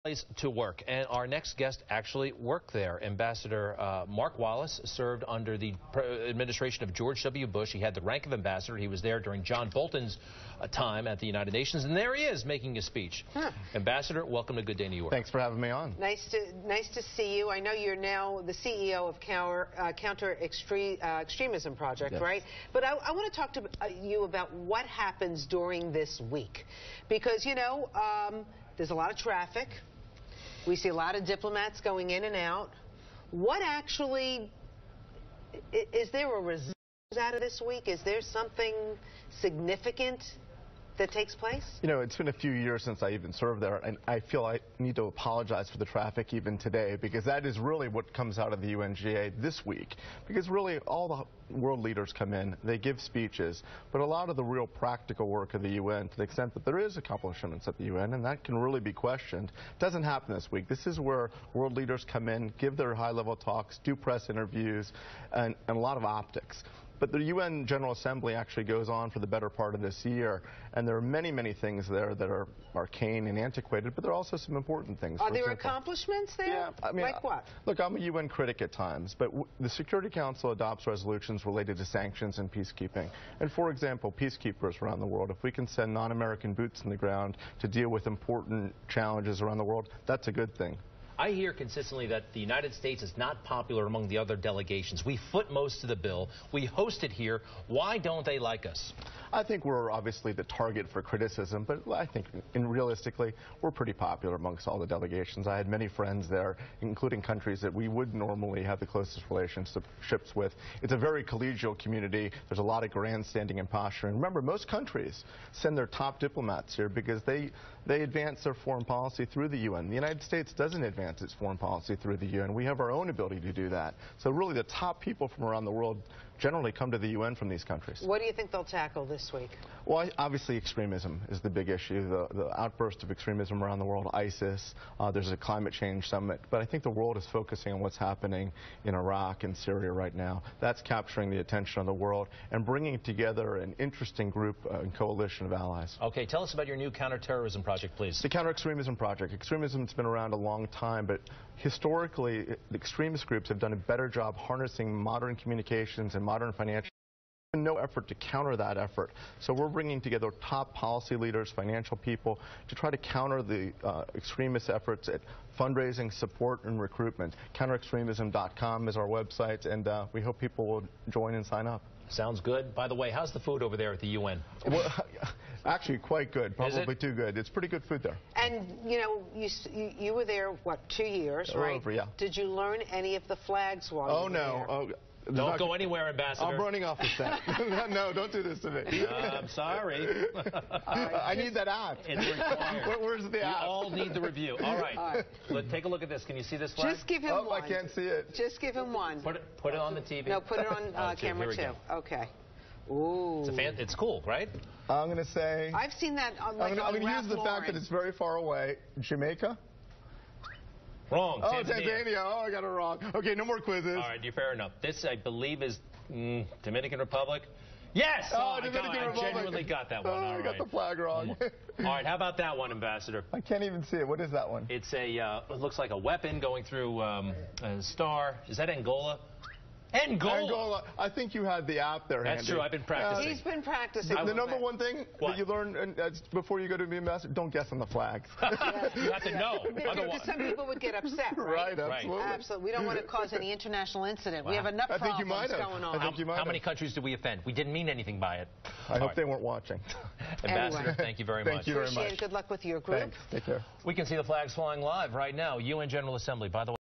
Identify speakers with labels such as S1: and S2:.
S1: Place to work, and our next guest actually worked there. Ambassador Mark Wallace served under the administration of George W. Bush. He had the rank of ambassador. He was there during John Bolton's time at the United Nations, and there he is making a speech. Ambassador, welcome to Good Day New York.
S2: Thanks for having me on.
S3: Nice to see you. I know you're now the CEO of Counter Extremism Project,
S2: yes.
S3: right? But I want to talk to you about what happens during this week, because you know there's a lot of traffic. We see a lot of diplomats going in and out. What actually, is there a result out of this week? Is there something significant that takes place?
S2: You know, it's been a few years since I even served there, and I feel I need to apologize for the traffic even today, because that is really what comes out of the UNGA this week. Because really, all the world leaders come in, they give speeches, but a lot of the real practical work of the UN, to the extent that there is accomplishments at the UN, and that can really be questioned, doesn't happen this week. This is where world leaders come in, give their high-level talks, do press interviews, and a lot of optics. But the UN General Assembly actually goes on for the better part of this year, and there are many, many things there that are arcane and antiquated, but there are also some important things.
S3: Are there accomplishments there?
S2: Yeah, I mean,
S3: like what?
S2: Look, I'm a UN critic at times, but the Security Council adopts resolutions related to sanctions and peacekeeping. And for example, peacekeepers around the world, if we can send non-American boots in the ground to deal with important challenges around the world, that's a good thing.
S1: I hear consistently that the United States is not popular among the other delegations. We foot most of the bill. We host it here. Why don't they like us?
S2: I think we're obviously the target for criticism, but I think realistically, we're pretty popular amongst all the delegations. I had many friends there, including countries that we would normally have the closest relationships with. It's a very collegial community. There's a lot of grandstanding and posturing. Remember, most countries send their top diplomats here because they advance their foreign policy through the UN. The United States doesn't advance its foreign policy through the UN. We have our own ability to do that. So really, the top people from around the world generally come to the UN from these countries.
S3: What do you think they'll tackle this week?
S2: Well, obviously extremism is the big issue, the outburst of extremism around the world, ISIS. There's a climate change summit, but I think the world is focusing on what's happening in Iraq and Syria right now. That's capturing the attention of the world and bringing together an interesting group and coalition of allies.
S1: Okay, tell us about your new counterterrorism project, please.
S2: The Counter Extremism Project. Extremism's been around a long time, but historically, the extremist groups have done a better job harnessing modern communications and modern financial. No effort to counter that effort. So we're bringing together top policy leaders, financial people, to try to counter the extremist efforts at fundraising, support, and recruitment. Counterextremism.com is our website, and we hope people will join and sign up.
S1: Sounds good. By the way, how's the food over there at the UN?
S2: Well, actually, quite good. Probably too good. It's pretty good food there.
S3: And, you know, you were there, what, 2 years, right?
S2: Over, yeah.
S3: Did you learn any of the flags while you were there?
S2: Oh, no.
S1: Don't go anywhere, Ambassador.
S2: I'm running off the set. No, don't do this to me.
S1: I'm sorry.
S2: I need that app.
S1: It's required.
S2: Where's the app?
S1: We all need the review. All right. Take a look at this. Can you see this flag?
S3: Just give him one.
S2: I can't see it.
S3: Just give him one.
S1: Put it on the TV.
S3: No, put it on camera too. Okay. Ooh.
S1: It's cool, right?
S2: I'm going to say...
S3: I've seen that on
S2: I'm going to use the fact that it's very far away. Jamaica?
S1: Wrong.
S2: Oh, Tanzania. Oh, I got it wrong. Okay, no more quizzes.
S1: All right, you're fair enough. This, I believe, is Dominican Republic. Yes!
S2: Oh, Dominican Republic.
S1: I genuinely got that one.
S2: I got the flag wrong.
S1: All right, how about that one, Ambassador?
S2: I can't even see it. What is that one?
S1: It's it looks like a weapon going through a star. Is that Angola? Angola.
S2: I think you had the app there.
S1: That's true. I've been practicing.
S3: He's been practicing.
S2: The number one thing that you learn before you go to be ambassador: don't guess on the flags.
S1: You have to know.
S3: Because some people would get upset, right?
S2: Right. Absolutely.
S3: Absolutely. We don't want to cause any international incident. Wow. We have enough problems going on.
S2: I think you might
S1: How many countries did we offend? We didn't mean anything by it.
S2: I hope they weren't watching.
S1: Ambassador, thank you very much.
S2: Thank you very much.
S3: Good luck with your group.
S2: Thanks. Take care.
S1: We can see the flags flying live right now. UN General Assembly. By the way.